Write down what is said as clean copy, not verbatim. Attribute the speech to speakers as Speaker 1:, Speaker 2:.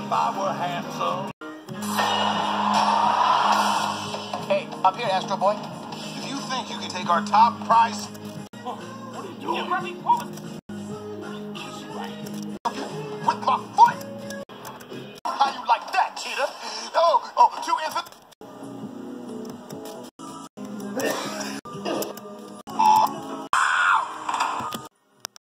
Speaker 1: if I were handsome.
Speaker 2: Hey, up here, Astro Boy. If you think you can take our top prize...
Speaker 1: What are you doing?
Speaker 2: With my foot!